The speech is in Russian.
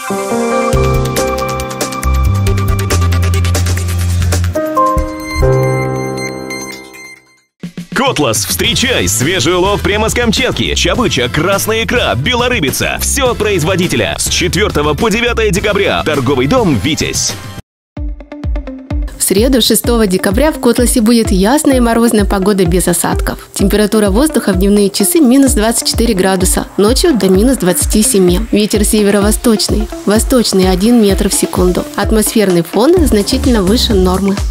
Котлас, встречай! Свежий улов прямо с Камчатки. Чабыча, красная икра, белорыбица. Все от производителя. С 4 по 9 декабря. Торговый дом «Витязь». В среду, 6 декабря, в Котласе будет ясная и морозная погода без осадков. Температура воздуха в дневные часы минус 24 градуса, ночью до минус 27. Ветер северо-восточный, восточный 1 метр в секунду. Атмосферный фон значительно выше нормы.